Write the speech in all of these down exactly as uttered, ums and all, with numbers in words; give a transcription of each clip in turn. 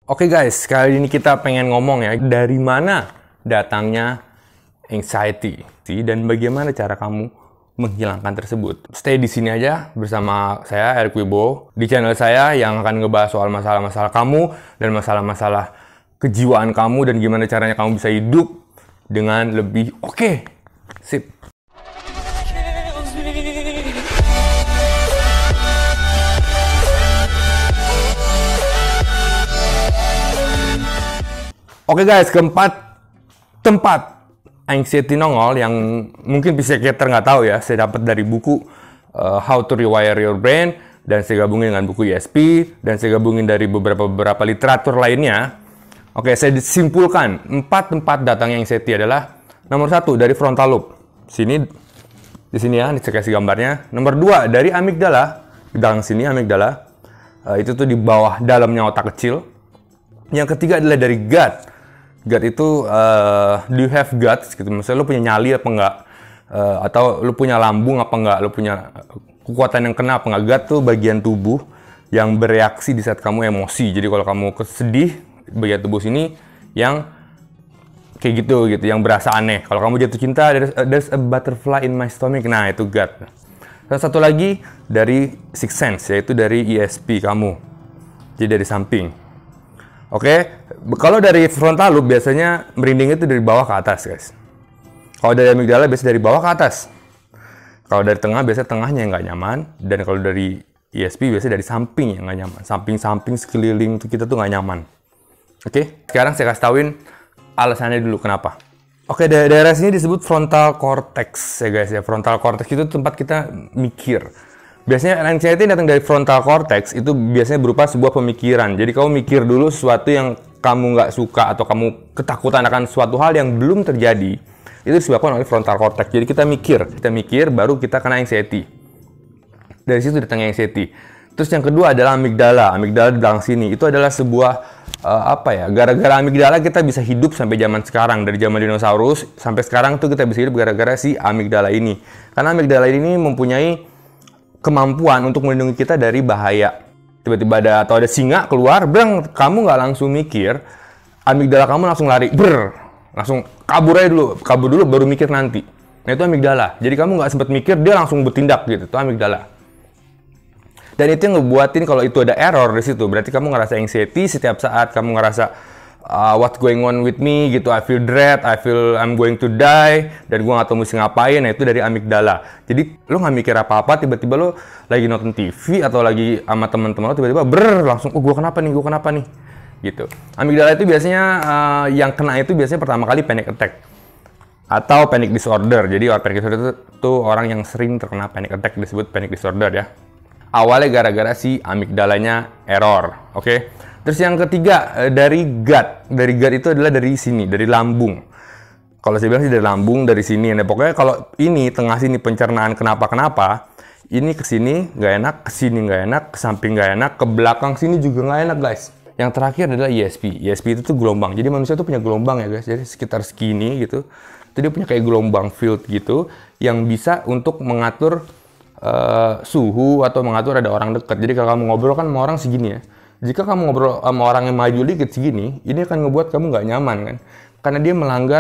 Oke guys, kali ini kita pengen ngomong ya, dari mana datangnya anxiety dan bagaimana cara kamu menghilangkan tersebut. Stay di sini aja bersama saya Eric Wibowo di channel saya yang akan ngebahas soal masalah-masalah kamu dan masalah-masalah kejiwaan kamu dan gimana caranya kamu bisa hidup dengan lebih oke. Okay. Sip. Oke okay guys, keempat tempat anxiety nongol yang mungkin psikiater nggak tahu ya, saya dapat dari buku uh, How to Rewire Your Brain, dan saya gabungin dengan buku E S P, dan saya gabungin dari beberapa beberapa literatur lainnya. Oke, saya disimpulkan empat tempat datangnya anxiety adalah nomor satu dari frontal lobe, sini di sini ya, saya kasih gambarnya. Nomor dua dari amigdala, di dalam sini amigdala, uh, itu tuh di bawah dalamnya otak kecil. Yang ketiga adalah dari gut. Gut itu, uh, do you have guts gitu, misalnya lu punya nyali apa enggak, uh, atau lu punya lambung apa enggak, lu punya kekuatan yang kena apa enggak. Gut tuh bagian tubuh yang bereaksi di saat kamu emosi. Jadi kalau kamu kesedih, bagian tubuh sini yang kayak gitu gitu, yang berasa aneh. Kalau kamu jatuh cinta, there's a, there's a butterfly in my stomach, nah itu gut. Dan satu lagi dari sixth sense, yaitu dari E S P kamu, jadi dari samping. Oke, okay. Kalau dari frontal lobe biasanya merinding itu dari bawah ke atas, guys. Kalau dari amigdala biasanya dari bawah ke atas. Kalau dari tengah biasanya tengahnya yang nggak nyaman, dan kalau dari E S P biasanya dari samping yang nggak nyaman. Samping-samping sekeliling itu kita tuh nggak nyaman. Oke, okay. Sekarang saya kasih tauin alasannya dulu kenapa. Oke, okay, daerah sini disebut frontal cortex ya guys ya. Frontal cortex itu tempat kita mikir. Biasanya anxiety datang dari frontal cortex, itu biasanya berupa sebuah pemikiran. Jadi kamu mikir dulu sesuatu yang kamu nggak suka atau kamu ketakutan akan suatu hal yang belum terjadi. Itu disebabkan oleh frontal cortex. Jadi kita mikir, kita mikir baru kita kena anxiety. Dari situ datangnya anxiety. Terus yang kedua adalah amigdala. Amigdala di belakang sini. Itu adalah sebuah uh, apa ya? Gara-gara amigdala kita bisa hidup sampai zaman sekarang. Dari zaman dinosaurus sampai sekarang tuh kita bisa hidup gara-gara si amigdala ini. Karena amigdala ini mempunyai kemampuan untuk melindungi kita dari bahaya. Tiba-tiba ada atau ada singa keluar, breng, kamu nggak langsung mikir, amigdala kamu langsung lari, ber, langsung kabur aja dulu, kabur dulu baru mikir nanti. Nah itu amigdala. Jadi kamu nggak sempat mikir, dia langsung bertindak gitu, itu amigdala. Dan itu yang ngebuatin kalau itu ada error di situ, berarti kamu ngerasa anxiety setiap saat, kamu ngerasa uh, what's going on with me gitu, I feel dread, I feel I'm going to die, dan gue nggak tahu mesti ngapain. Nah itu dari amigdala. Jadi lo nggak mikir apa-apa, tiba-tiba lo lagi nonton T V atau lagi sama teman-teman lo, tiba-tiba ber langsung, oh gue kenapa nih, gue kenapa nih, gitu. Amigdala itu biasanya uh, yang kena itu biasanya pertama kali panic attack atau panic disorder. Jadi orang panic disorder itu, itu orang yang sering terkena panic attack disebut panic disorder ya. Awalnya gara-gara si amigdalanya error, oke? Okay? Terus yang ketiga dari gut. Dari gut itu adalah dari sini, dari lambung. Kalau saya bilang sih dari lambung, dari sini. Nah, pokoknya kalau ini tengah sini pencernaan kenapa-kenapa, ini ke sini nggak enak, ke sini nggak enak, ke samping nggak enak, ke belakang sini juga nggak enak, guys. Yang terakhir adalah E S P. E S P itu tuh gelombang. Jadi manusia tuh punya gelombang ya, guys. Jadi sekitar segini gitu. Itu dia punya kayak gelombang field gitu yang bisa untuk mengatur uh, suhu atau mengatur ada orang dekat. Jadi kalau kamu ngobrol kan sama orang segini ya. Jika kamu ngobrol sama orang yang maju dikit segini, ini akan ngebuat kamu nggak nyaman kan? Karena dia melanggar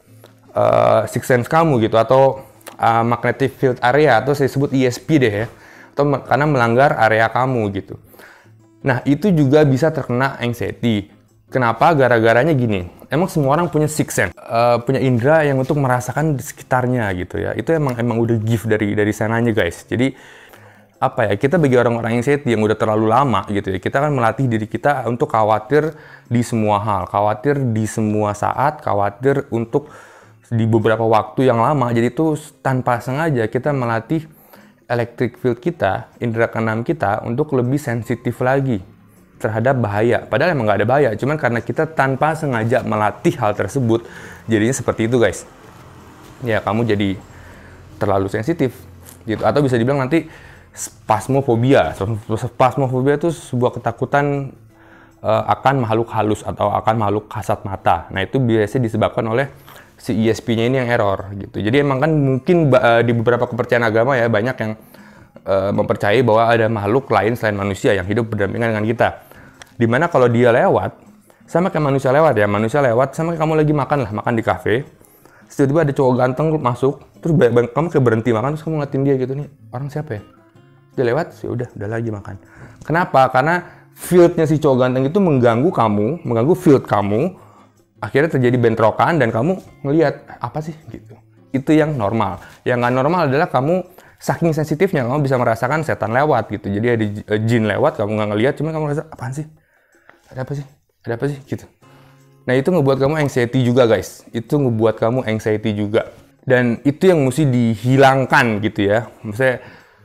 uh, sixth sense kamu gitu, atau uh, magnetic field area, atau saya sebut E S P deh ya, atau me- karena melanggar area kamu gitu. Nah itu juga bisa terkena anxiety. Kenapa? Gara-garanya gini. Emang semua orang punya sixth sense, uh, punya indera yang untuk merasakan di sekitarnya gitu ya. Itu emang emang udah gift dari dari sananya guys. Jadi apa ya, kita bagi orang-orang anxiety yang udah terlalu lama gitu ya, kita kan melatih diri kita untuk khawatir di semua hal, khawatir di semua saat, khawatir untuk di beberapa waktu yang lama. Jadi itu tanpa sengaja kita melatih electric field kita, indera keenam kita untuk lebih sensitif lagi terhadap bahaya. Padahal emang nggak ada bahaya, cuman karena kita tanpa sengaja melatih hal tersebut, jadinya seperti itu guys. Ya kamu jadi terlalu sensitif gitu, atau bisa dibilang nanti spasmofobia. Spasmofobia itu sebuah ketakutan uh, akan makhluk halus atau akan makhluk kasat mata. Nah itu biasanya disebabkan oleh si E S P-nya ini yang error gitu. Jadi emang kan mungkin uh, di beberapa kepercayaan agama ya banyak yang uh, mempercayai bahwa ada makhluk lain selain manusia yang hidup berdampingan dengan kita. Dimana kalau dia lewat, Sama kayak manusia lewat ya, manusia lewat sama kayak kamu lagi makan lah, makan di kafe. Tiba-tiba ada cowok ganteng masuk, terus kamu kayak berhenti makan, terus kamu ngeliatin dia gitu, nih orang siapa ya? Dia lewat, ya udah, udah lagi makan. Kenapa? Karena fieldnya si cowok ganteng itu mengganggu kamu, mengganggu field kamu, akhirnya terjadi bentrokan dan kamu ngelihat apa sih gitu. Itu yang normal. Yang nggak normal adalah kamu saking sensitifnya, kamu bisa merasakan setan lewat gitu. Jadi ada jin lewat, kamu nggak ngelihat, cuma kamu ngerasa apaan sih? Ada apa sih? Ada apa sih? Gitu. Nah itu ngebuat kamu anxiety juga guys. Itu ngebuat kamu anxiety juga. Dan itu yang mesti dihilangkan gitu ya. Maksudnya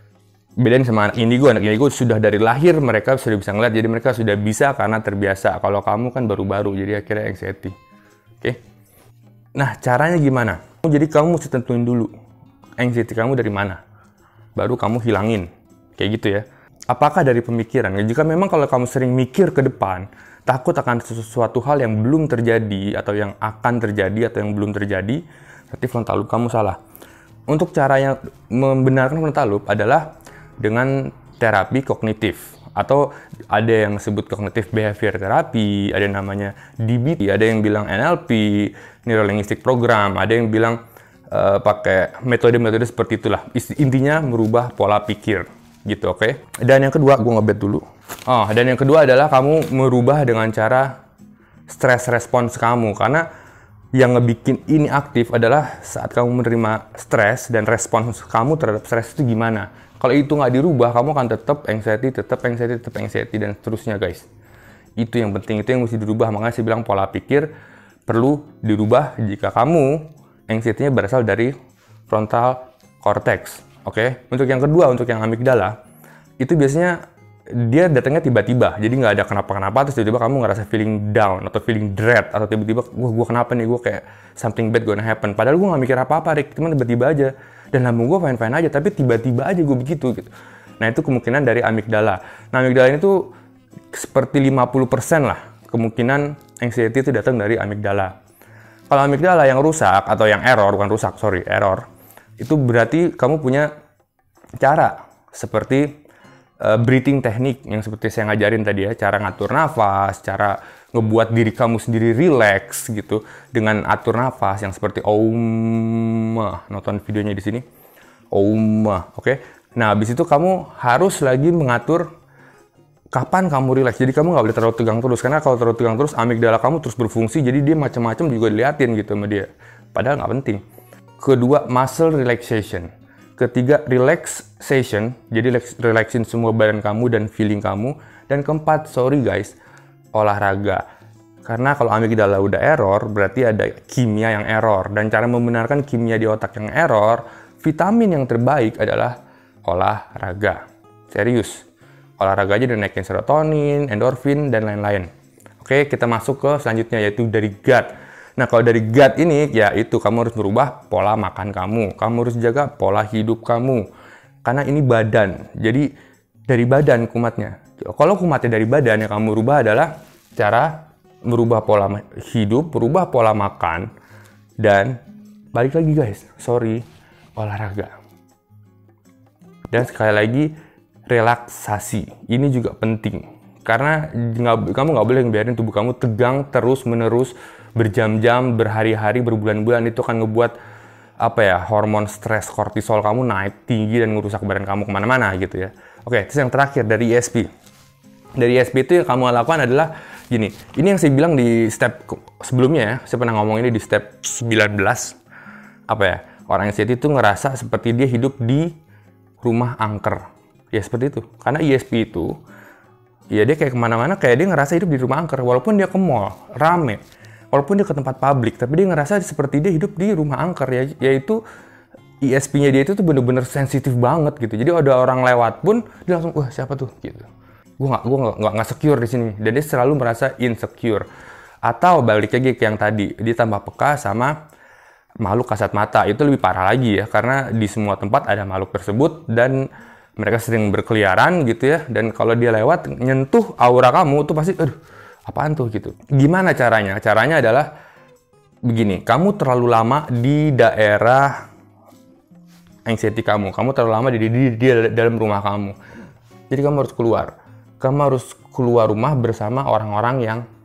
bedain sama anak indigo. Anak indigo sudah dari lahir mereka sudah bisa ngeliat. Jadi mereka sudah bisa karena terbiasa. Kalau kamu kan baru-baru, jadi akhirnya anxiety. Oke. Okay? Nah caranya gimana? Jadi kamu mesti tentuin dulu anxiety kamu dari mana. Baru kamu hilangin. Kayak gitu ya. Apakah dari pemikiran? Jika memang kalau kamu sering mikir ke depan, takut akan sesuatu hal yang belum terjadi atau yang akan terjadi atau yang belum terjadi, berarti frontal lobe kamu salah. Untuk cara yang membenarkan frontal lobe adalah dengan terapi kognitif atau ada yang sebut kognitif behavior therapy, ada yang namanya D B T, ada yang bilang N L P, Neuro Linguistic Program, ada yang bilang uh, pakai metode-metode seperti itulah. Intinya merubah pola pikir gitu, oke? Okay? Dan yang kedua, gue ngebet dulu. Oh, dan yang kedua adalah kamu merubah dengan cara stress response kamu. Karena yang ngebikin ini aktif adalah saat kamu menerima stres dan respons kamu terhadap stres itu gimana. Kalau itu nggak dirubah, kamu akan tetap anxiety, tetap anxiety, tetap anxiety, dan seterusnya guys. Itu yang penting, itu yang mesti dirubah. Makanya saya bilang pola pikir perlu dirubah jika kamu anxiety-nya berasal dari frontal cortex. Oke, okay? Untuk yang kedua, untuk yang amigdala, itu biasanya dia datangnya tiba-tiba, jadi nggak ada kenapa-kenapa, terus tiba-tiba kamu ngerasa feeling down, atau feeling dread, atau tiba-tiba, wah gue kenapa nih, gue kayak something bad gonna happen. Padahal gue nggak mikir apa-apa, Rick, cuma tiba-tiba aja, dan lambung gue fine-fine aja, tapi tiba-tiba aja gue begitu. Gitu. Nah itu kemungkinan dari amigdala. Nah amigdala ini tuh seperti lima puluh persen lah, kemungkinan anxiety itu datang dari amigdala. Kalau amigdala yang rusak, atau yang error, bukan rusak, sorry, error, itu berarti kamu punya cara seperti uh, breathing teknik yang seperti saya ngajarin tadi ya, cara ngatur nafas, cara ngebuat diri kamu sendiri relax gitu dengan atur nafas yang seperti Om. Nonton videonya di sini. Om, oke. Okay? Nah, habis itu kamu harus lagi mengatur kapan kamu relax. Jadi kamu nggak boleh terlalu tegang terus, karena kalau terlalu tegang terus amigdala kamu terus berfungsi, jadi dia macam-macam juga diliatin gitu sama dia. Padahal nggak penting. Kedua, muscle relaxation. Ketiga, relaxation. Jadi relaxin semua badan kamu dan feeling kamu. Dan keempat, sorry guys, olahraga. Karena kalau amigdala udah error, berarti ada kimia yang error. Dan cara membenarkan kimia di otak yang error, vitamin yang terbaik adalah olahraga. Serius. Olahraga aja udah naikin serotonin, endorfin, dan lain-lain. Oke, kita masuk ke selanjutnya, yaitu dari gut. Nah, kalau dari gut ini, ya itu, kamu harus merubah pola makan kamu. Kamu harus jaga pola hidup kamu. Karena ini badan. Jadi, dari badan kumatnya. Kalau kumatnya dari badan, yang kamu rubah adalah cara merubah pola hidup, merubah pola makan, dan balik lagi guys, sorry, olahraga. Dan sekali lagi, relaksasi. Ini juga penting. Karena gak, kamu nggak boleh ngebiarin tubuh kamu tegang terus-menerus, berjam-jam, berhari-hari, berbulan-bulan. Itu akan ngebuat apa ya, hormon stres kortisol kamu naik tinggi dan ngerusak badan kamu kemana-mana gitu ya. Oke, terus yang terakhir dari E S P. Dari E S P itu yang kamu lakukan adalah gini. Ini yang saya bilang di step sebelumnya ya. Saya pernah ngomong ini di step sembilan belas. Apa ya? Orang anxiety itu ngerasa seperti dia hidup di rumah angker. Ya seperti itu. Karena E S P itu, ya dia kayak kemana-mana, kayak dia ngerasa hidup di rumah angker. Walaupun dia ke mall, rame. Walaupun dia ke tempat publik, tapi dia ngerasa seperti dia hidup di rumah angker. Ya, yaitu E S P-nya dia itu tuh bener-bener sensitif banget gitu. Jadi ada orang lewat pun, dia langsung, wah siapa tuh? Gitu. Gue nggak gue nggak nggak secure di sini. Dan dia selalu merasa insecure. Atau balik lagi ke yang tadi, dia tambah peka sama makhluk kasat mata. Itu lebih parah lagi ya, karena di semua tempat ada makhluk tersebut dan mereka sering berkeliaran gitu ya. Dan kalau dia lewat nyentuh aura kamu tuh pasti, aduh, apaan tuh gitu. Gimana caranya? Caranya adalah begini, kamu terlalu lama di daerah anxiety kamu. Kamu terlalu lama di, di, di, di dalam rumah kamu. Jadi kamu harus keluar. Kamu harus keluar rumah bersama orang-orang yang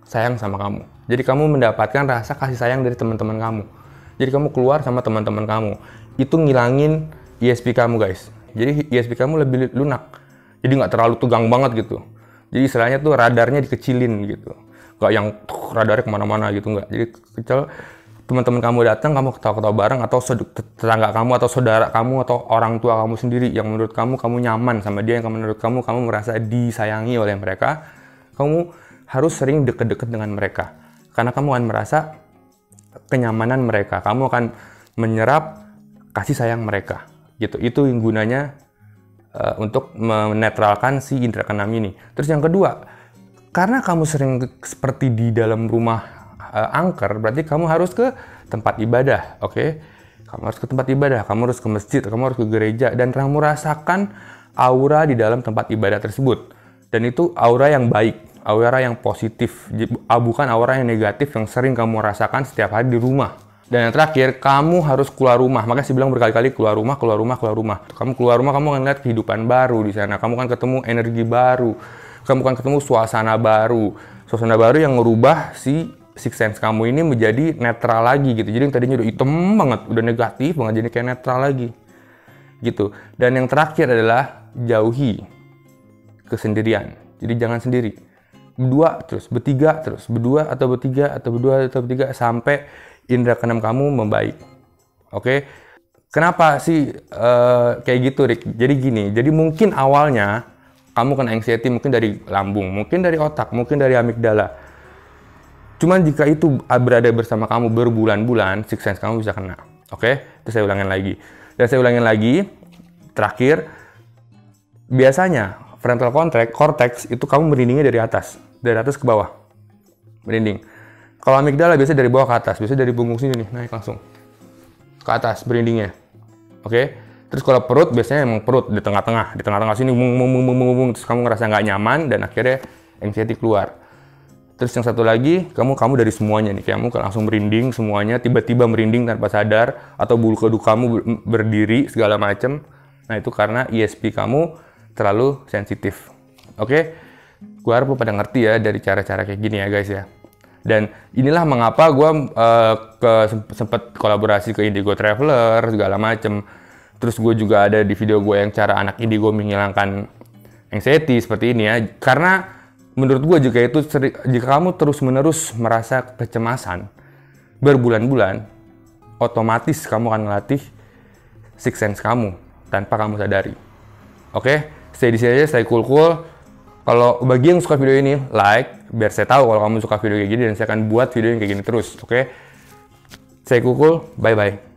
sayang sama kamu. Jadi kamu mendapatkan rasa kasih sayang dari teman-teman kamu. Jadi kamu keluar sama teman-teman kamu. Itu ngilangin E S P kamu, guys. Jadi E S P kamu lebih lunak. Jadi nggak terlalu tegang banget gitu. Jadi istilahnya tuh radarnya dikecilin gitu. Nggak yang tuh, radarnya kemana-mana gitu, nggak. Jadi kecil, teman-teman kamu datang, kamu ketawa-ketawa bareng, atau tetangga kamu, atau saudara kamu, atau orang tua kamu sendiri yang menurut kamu, kamu nyaman sama dia, yang menurut kamu, kamu merasa disayangi oleh mereka, kamu harus sering deket-deket dengan mereka. Karena kamu akan merasa kenyamanan mereka, kamu akan menyerap kasih sayang mereka. Gitu. Itu yang gunanya uh, untuk menetralkan si indera keenam ini. Terus yang kedua, karena kamu sering seperti di dalam rumah uh, angker, berarti kamu harus ke tempat ibadah, oke? Okay? Kamu harus ke tempat ibadah, kamu harus ke masjid, kamu harus ke gereja, dan kamu rasakan aura di dalam tempat ibadah tersebut. Dan itu aura yang baik, aura yang positif, bukan aura yang negatif yang sering kamu rasakan setiap hari di rumah. Dan yang terakhir, kamu harus keluar rumah. Makanya saya bilang berkali-kali keluar rumah, keluar rumah, keluar rumah. Kamu keluar rumah, kamu akan lihat kehidupan baru di sana. Kamu akan ketemu energi baru. Kamu akan ketemu suasana baru. Suasana baru yang merubah si six sense kamu ini menjadi netral lagi gitu. Jadi yang tadinya udah hitam banget, udah negatif banget, jadi kayak netral lagi. Gitu. Dan yang terakhir adalah jauhi kesendirian. Jadi jangan sendiri. Berdua terus, bertiga terus, berdua atau bertiga atau berdua atau bertiga sampai indera keenam kamu membaik. Oke? Okay? Kenapa sih uh, kayak gitu, Rick? Jadi gini, jadi mungkin awalnya kamu kena anxiety mungkin dari lambung, mungkin dari otak, mungkin dari amigdala. Cuman jika itu berada bersama kamu berbulan-bulan, six sense kamu bisa kena. Oke? Okay? Terus saya ulangin lagi. Dan saya ulangin lagi, terakhir, biasanya frontal cortex itu kamu merindingnya dari atas, dari atas ke bawah. Merinding. Kalau amigdala biasanya dari bawah ke atas, biasanya dari punggung sini nih, naik langsung ke atas berindingnya. Oke? Okay? Terus kalau perut biasanya emang perut di tengah-tengah, di tengah-tengah sini mung mung mung mung mung, terus kamu ngerasa nggak nyaman dan akhirnya anxiety keluar. Terus yang satu lagi, kamu kamu dari semuanya nih, kamu langsung merinding semuanya, tiba-tiba merinding tanpa sadar, atau bulu kuduk kamu berdiri segala macem. Nah itu karena E S P kamu terlalu sensitif. Oke? Okay? Gua harap lu pada ngerti ya dari cara-cara kayak gini ya guys ya. Dan inilah mengapa gue uh, ke sempat kolaborasi ke Indigo Traveler segala macem. Terus gue juga ada di video gue yang cara anak Indigo menghilangkan anxiety seperti ini ya. Karena menurut gue jika itu jika kamu terus-menerus merasa kecemasan berbulan-bulan, otomatis kamu akan melatih six sense kamu tanpa kamu sadari. Oke, stay di sini aja, stay cool-cool. Kalau bagi yang suka video ini, like, biar saya tahu kalau kamu suka video kayak gini, dan saya akan buat video yang kayak gini terus, oke? Okay? Saya Kukul, bye-bye.